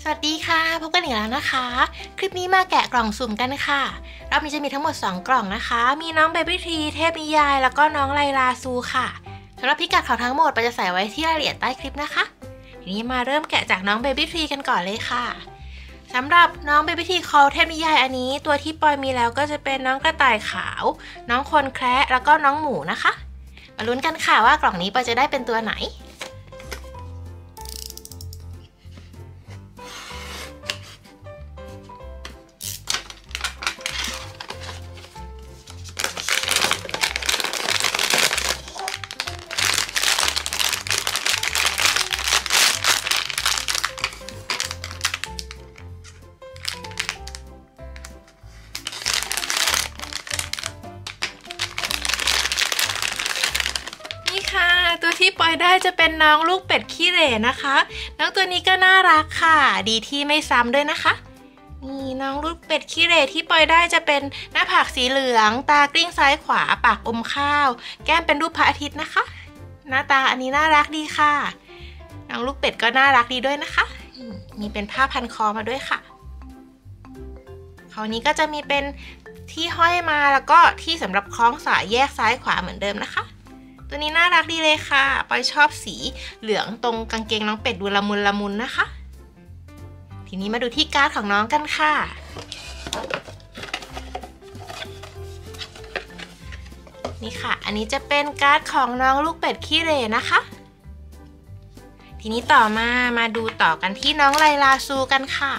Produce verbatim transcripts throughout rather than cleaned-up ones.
วัสดีค่ะพบกันอีกแล้วนะคะคลิปนี้มาแกะกล่องสุ่มกันค่ะรอบนี้จะมีทั้งหมดสองกล่องนะคะมีน้องเบบี้ทรีเทพนิยายแล้วก็น้องไลลาซูค่ะสำหรับพิกัดของทั้งหมดเราจะใส่ไว้ที่รายละเอียดใต้คลิปนะคะทีนี้มาเริ่มแกะจากน้องเบบี้ทรีกันก่อนเลยค่ะสำหรับน้องเบบี้ทรีคอลเทพนิยายอันนี้ตัวที่ปอยมีแล้วก็จะเป็นน้องกระต่ายขาวน้องคนแคระแล้วก็น้องหมูนะคะมาลุ้นกันค่ะว่ากล่องนี้ปอยจะได้เป็นตัวไหนตัวที่ปอยได้จะเป็นน้องลูกเป็ดขี้เหร่นะคะน้องตัวนี้ก็น่ารักค่ะดีที่ไม่ซ้ำด้วยนะคะนี่น้องลูกเป็ดขี้เหร่ที่ปอยได้จะเป็นหน้าผากสีเหลืองตากลิ้งซ้ายขวาปากอมข้าวแก้มเป็นรูปพระอาทิตย์นะคะหน้าตาอันนี้น่ารักดีค่ะน้องลูกเป็ดก็น่ารักดีด้วยนะคะมีเป็นผ้าพันคอมาด้วยค่ะคราวนี้ก็จะมีเป็นที่ห้อยมาแล้วก็ที่สำหรับคล้องสายแยกซ้ายขวาเหมือนเดิมนะคะตัวนี้น่ารักดีเลยค่ะปอยชอบสีเหลืองตรงกางเกงน้องเป็ดดูละมุนละมุนนะคะทีนี้มาดูที่การ์ดของน้องกันค่ะนี่ค่ะอันนี้จะเป็นการ์ดของน้องลูกเป็ดขี้เหร่นะคะทีนี้ต่อมามาดูต่อกันที่น้องไลลาซูกันค่ะ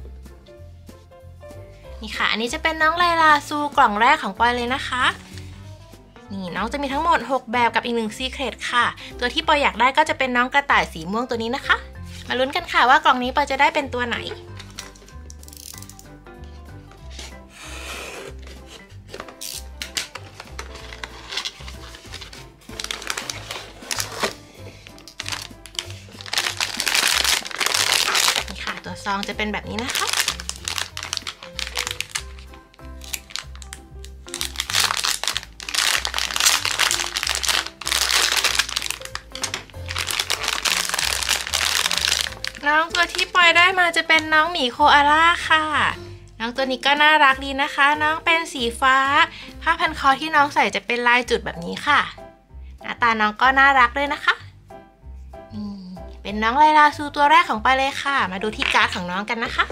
นี่ค่ะอันนี้จะเป็นน้องไลลาซูกล่องแรกของปอยเลยนะคะนี่น้องจะมีทั้งหมดหกแบบกับอีกหนึ่งซีเครตค่ะตัวที่ปอยอยากได้ก็จะเป็นน้องกระต่ายสีม่วงตัวนี้นะคะมาลุ้นกันค่ะว่ากล่องนี้ปอยจะได้เป็นตัวไหนนี่ค่ะตัวซองจะเป็นแบบนี้นะคะน้องตัวที่ปอยได้มาจะเป็นน้องหมีโคอาล่าค่ะน้องตัวนี้ก็น่ารักดีนะคะน้องเป็นสีฟ้าผ้าพันคอที่น้องใส่จะเป็นลายจุดแบบนี้ค่ะหน้าตาน้องก็น่ารักด้วยนะคะเป็นน้องไลลาซูตัวแรกของปอยเลยค่ะมาดูที่การ์ดของน้องกันนะคะ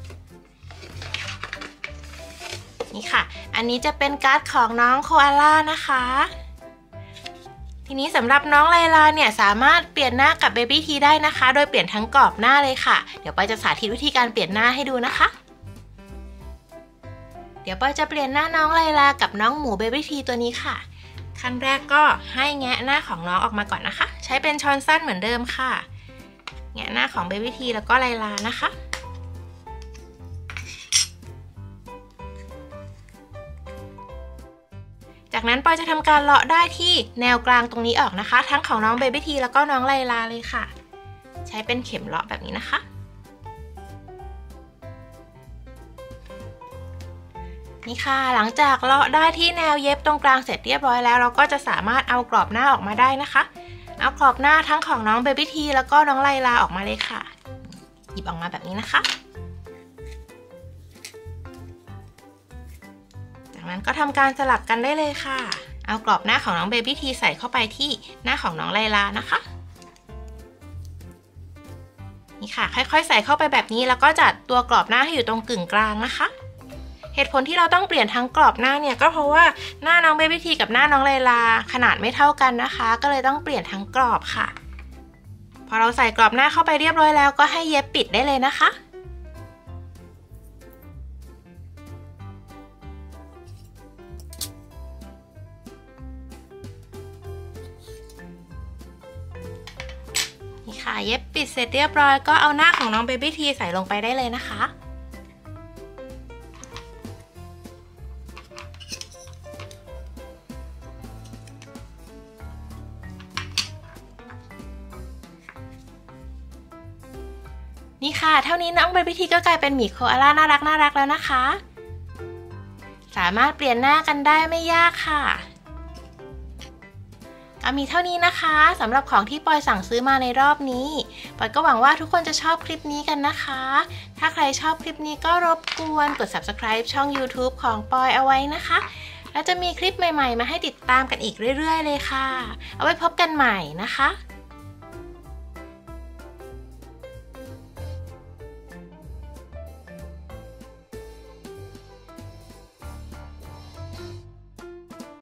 นี่ค่ะอันนี้จะเป็นการ์ดของน้องโคอาล่านะคะทีนี้สำหรับน้องไลลาเนี่ยสามารถเปลี่ยนหน้ากับเบบี้ทีได้นะคะโดยเปลี่ยนทั้งกรอบหน้าเลยค่ะเดี๋ยวปอยจะสาธิตวิธีการเปลี่ยนหน้าให้ดูนะคะเดี๋ยวปอยจะเปลี่ยนหน้าน้องไลลากับน้องหมูเบบี้ทีตัวนี้ค่ะขั้นแรกก็ให้แงะหน้าของน้องออกมาก่อนนะคะใช้เป็นช้อนสั้นเหมือนเดิมค่ะแงะหน้าของเบบี้ทีแล้วก็ไลลานะคะจากนั้นปอยจะทำการเลาะได้ที่แนวกลางตรงนี้ออกนะคะทั้งของน้องเบบี้ทีแล้วก็น้องไลลาเลยค่ะใช้เป็นเข็มเลาะแบบนี้นะคะนี่ค่ะหลังจากเลาะได้ที่แนวเย็บตรงกลางเสร็จเรียบร้อยแล้วเราก็จะสามารถเอากรอบหน้าออกมาได้นะคะเอากรอบหน้าทั้งของน้องเบบี้ทีแล้วก็น้องไลลาออกมาเลยค่ะหยิบออกมาแบบนี้นะคะจากนั้นก็ทำการสลับกันได้เลยค่ะเอากรอบหน้าของน้องเบบี้ทีใส่เข้าไปที่หน้าของน้องไลลานะคะนี่ค่ะค่อยๆใส่เข้าไปแบบนี้แล้วก็จัดตัวกรอบหน้าให้อยู่ตรงกึ่งกลางนะคะเหตุผลที่เราต้องเปลี่ยนทั้งกรอบหน้าเนี่ยก็เพราะว่าหน้าน้องเบบี้ทีกับหน้าน้องไลลาขนาดไม่เท่ากันนะคะก็เลยต้องเปลี่ยนทั้งกรอบค่ะพอเราใส่กรอบหน้าเข้าไปเรียบร้อยแล้วก็ให้เย็บปิดได้เลยนะคะนี่ค่ะเย็บปิดเสร็จเรียบร้อยก็เอาหน้าของน้องเบบี้ทีใส่ลงไปได้เลยนะคะนี่ค่ะเท่านี้น้องเบบี้ทีก็กลายเป็นหมีโคอาล่าน่ารักน่ารักแล้วนะคะสามารถเปลี่ยนหน้ากันได้ไม่ยากค่ะก็มีเท่านี้นะคะสำหรับของที่ปอยสั่งซื้อมาในรอบนี้ปอยก็หวังว่าทุกคนจะชอบคลิปนี้กันนะคะถ้าใครชอบคลิปนี้ก็รบกวนกด ซับสไครบ์ ช่อง ยูทูบ ของปอยเอาไว้นะคะแล้วจะมีคลิปใหม่ๆมาให้ติดตามกันอีกเรื่อยๆเลยค่ะเอาไว้พบกันใหม่นะคะ